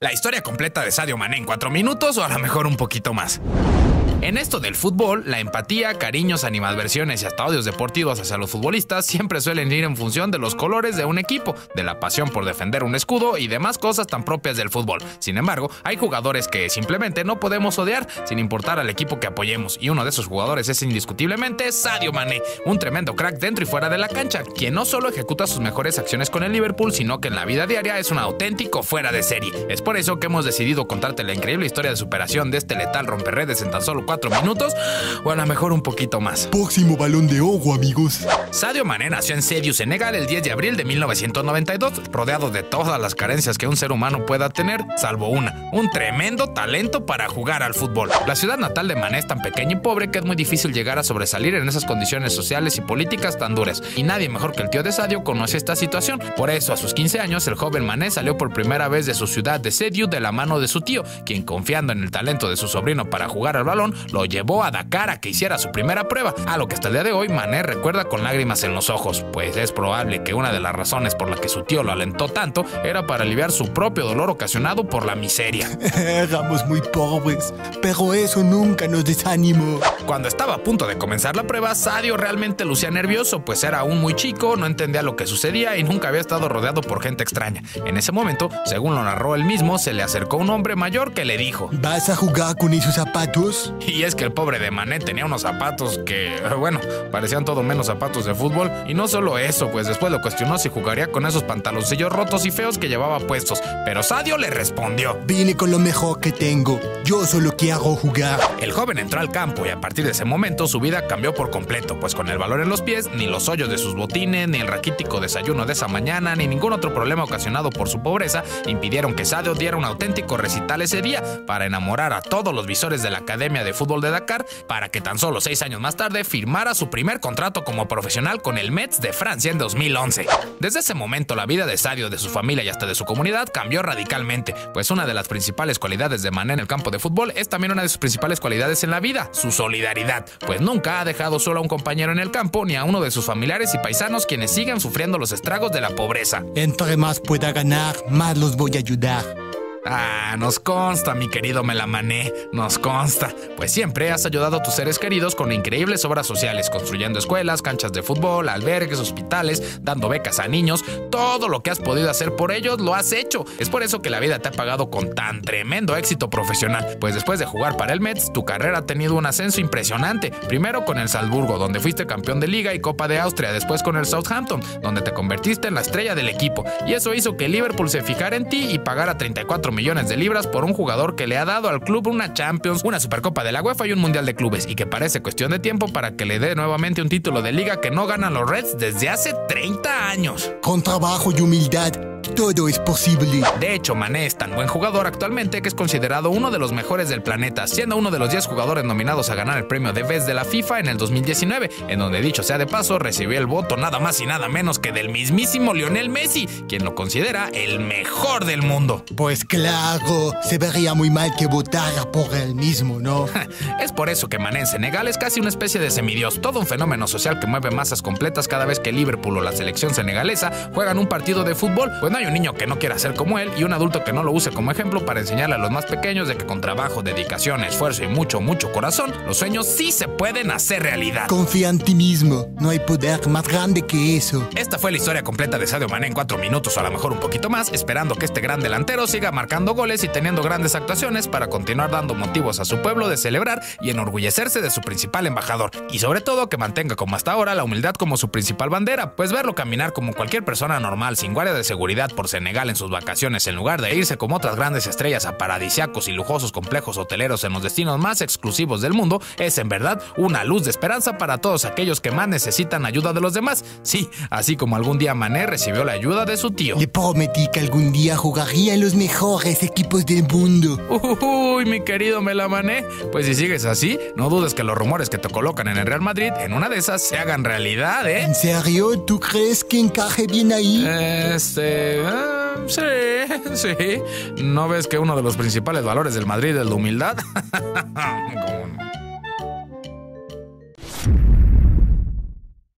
La historia completa de Sadio Mané en 4 minutos o a lo mejor un poquito más. En esto del fútbol, la empatía, cariños, animadversiones y hasta odios deportivos hacia los futbolistas siempre suelen ir en función de los colores de un equipo, de la pasión por defender un escudo y demás cosas tan propias del fútbol. Sin embargo, hay jugadores que simplemente no podemos odiar sin importar al equipo que apoyemos, y uno de esos jugadores es indiscutiblemente Sadio Mané, un tremendo crack dentro y fuera de la cancha, quien no solo ejecuta sus mejores acciones con el Liverpool, sino que en la vida diaria es un auténtico fuera de serie. Es por eso que hemos decidido contarte la increíble historia de superación de este letal romperredes en tan solo 4 minutos, o a lo mejor un poquito más. Próximo Balón de Oro, amigos. Sadio Mané nació en Sediou, Senegal, el 10 de abril de 1992, rodeado de todas las carencias que un ser humano pueda tener, salvo una: un tremendo talento para jugar al fútbol. La ciudad natal de Mané es tan pequeña y pobre que es muy difícil llegar a sobresalir en esas condiciones sociales y políticas tan duras, y nadie mejor que el tío de Sadio conoce esta situación. Por eso, a sus 15 años, el joven Mané salió por primera vez de su ciudad de Sediou de la mano de su tío, quien, confiando en el talento de su sobrino para jugar al balón, lo llevó a Dakar a que hiciera su primera prueba, a lo que hasta el día de hoy Mané recuerda con lágrimas en los ojos, pues es probable que una de las razones por la que su tío lo alentó tanto era para aliviar su propio dolor ocasionado por la miseria. Éramos muy pobres, pero eso nunca nos desanimó. Cuando estaba a punto de comenzar la prueba, Sadio realmente lucía nervioso, pues era aún muy chico, no entendía lo que sucedía y nunca había estado rodeado por gente extraña. En ese momento, según lo narró él mismo, se le acercó un hombre mayor que le dijo: ¿vas a jugar con esos zapatos? Y es que el pobre de Mané tenía unos zapatos que, bueno, parecían todo menos zapatos de fútbol. Y no solo eso, pues después lo cuestionó si jugaría con esos pantaloncillos rotos y feos que llevaba puestos. Pero Sadio le respondió: vine con lo mejor que tengo, yo solo quiero jugar. El joven entró al campo y a partir de ese momento su vida cambió por completo, pues con el balón en los pies, ni los hoyos de sus botines, ni el raquítico desayuno de esa mañana, ni ningún otro problema ocasionado por su pobreza impidieron que Sadio diera un auténtico recital ese día para enamorar a todos los visores de la Academia de Fútbol de Dakar, para que tan solo 6 años más tarde firmara su primer contrato como profesional con el Metz de Francia en 2011. Desde ese momento la vida de Sadio, de su familia y hasta de su comunidad cambió radicalmente, pues una de las principales cualidades de Mané en el campo de fútbol es también una de sus principales cualidades en la vida: su solidaridad, pues nunca ha dejado solo a un compañero en el campo ni a uno de sus familiares y paisanos quienes siguen sufriendo los estragos de la pobreza. Entre más pueda ganar, más los voy a ayudar. Nos consta, mi querido Melamané, nos consta, pues siempre has ayudado a tus seres queridos con increíbles obras sociales, construyendo escuelas, canchas de fútbol, albergues, hospitales, dando becas a niños. Todo lo que has podido hacer por ellos lo has hecho. Es por eso que la vida te ha pagado con tan tremendo éxito profesional, pues después de jugar para el Metz, tu carrera ha tenido un ascenso impresionante. Primero con el Salzburgo, donde fuiste campeón de Liga y Copa de Austria, después con el Southampton, donde te convertiste en la estrella del equipo, y eso hizo que Liverpool se fijara en ti y pagara 34 millones de libras por un jugador que le ha dado al club una Champions, una Supercopa de la UEFA y un Mundial de Clubes, y que parece cuestión de tiempo para que le dé nuevamente un título de liga que no ganan los Reds desde hace 30 años. Con trabajo y humildad, todo es posible. De hecho, Mané es tan buen jugador actualmente que es considerado uno de los mejores del planeta, siendo uno de los 10 jugadores nominados a ganar el premio de Best de la FIFA en el 2019, en donde, dicho sea de paso, recibió el voto nada más y nada menos que del mismísimo Lionel Messi, quien lo considera el mejor del mundo. Pues claro, se vería muy mal que votara por él mismo, ¿no? Es por eso que Mané en Senegal es casi una especie de semidios, todo un fenómeno social que mueve masas completas cada vez que Liverpool o la selección senegalesa juegan un partido de fútbol, pues no hay un niño que no quiera ser como él y un adulto que no lo use como ejemplo para enseñarle a los más pequeños de que con trabajo, dedicación, esfuerzo y mucho corazón, los sueños sí se pueden hacer realidad. Confía en ti mismo, no hay poder más grande que eso. Esta fue la historia completa de Sadio Mané en 4 minutos o a lo mejor un poquito más, esperando que este gran delantero siga marcando goles y teniendo grandes actuaciones para continuar dando motivos a su pueblo de celebrar y enorgullecerse de su principal embajador, y sobre todo que mantenga como hasta ahora la humildad como su principal bandera, pues verlo caminar como cualquier persona normal sin guardia de seguridad por Senegal en sus vacaciones, en lugar de irse como otras grandes estrellas a paradisíacos y lujosos complejos hoteleros en los destinos más exclusivos del mundo, es en verdad una luz de esperanza para todos aquellos que más necesitan ayuda de los demás. Sí, así como algún día Mané recibió la ayuda de su tío. Le prometí que algún día jugaría en los mejores equipos del mundo. Uy, mi querido Melamané, pues si sigues así, no dudes que los rumores que te colocan en el Real Madrid, en una de esas se hagan realidad, ¿eh? ¿En serio? ¿Tú crees que encaje bien ahí? Sí. ¿No ves que uno de los principales valores del Madrid es la humildad? ¿Cómo no?